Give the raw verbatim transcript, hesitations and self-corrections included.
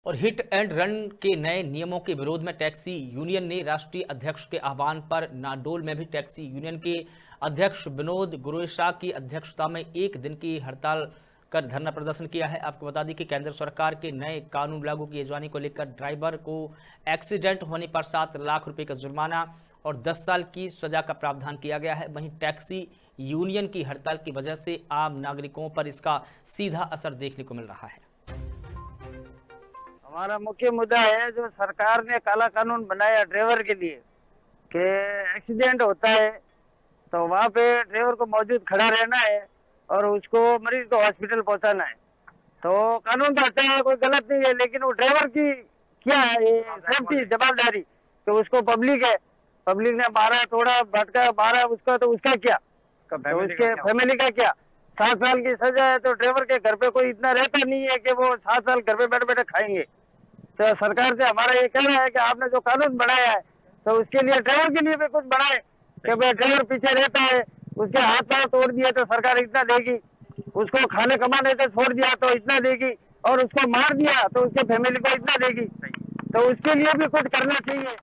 और hit and run के नए नियमों के विरोध में टैक्सी यूनियन ने राष्ट्रीय अध्यक्ष के आह्वान पर नाडोल में भी टैक्सी यूनियन के अध्यक्ष विनोद गुरेशा की अध्यक्षता में एक दिन की हड़ताल कर धरना प्रदर्शन किया है। आपको बता दें कि केंद्र सरकार के नए कानून लागू किए जाने को लेकर ड्राइवर को एक्सीडेंट होने पर सात लाख रुपए का जुर्माना और दस साल की सजा का प्रावधान किया गया है। वहीं टैक्सी यूनियन की हड़ताल की वजह से आम नागरिकों पर इसका सीधा असर देखने को मिल रहा है। हमारा मुख्य मुद्दा है जो सरकार ने काला कानून बनाया ड्राइवर के लिए कि एक्सीडेंट होता है तो वहाँ पे ड्राइवर को मौजूद खड़ा रहना है और उसको मरीज को हॉस्पिटल पहुँचाना है। तो कानून तो अच्छा है, कोई गलत नहीं है, लेकिन वो ड्राइवर की क्या है ये सेफ्टी जवाबदारी, तो उसको पब्लिक है, पब्लिक ने मारा तोड़ा भटका मारा उसका, तो उसका क्या, तो उसके फैमिली का क्या। सात साल की सजा है तो ड्राइवर के घर पे कोई इतना रहता नहीं है कि वो सात साल घर पे बैठे बैठे खाएंगे। तो सरकार से हमारा ये कहना है कि आपने जो कानून बनाया है तो उसके लिए ड्राइवर के लिए भी कुछ बनाए कि भाई ड्राइवर पीछे रहता है, उसके हाथ पांव तोड़ दिया तो सरकार इतना देगी, उसको खाने कमाने से छोड़ दिया तो इतना देगी, और उसको मार दिया तो उसके फैमिली को इतना देगी। तो उसके लिए भी कुछ करना चाहिए।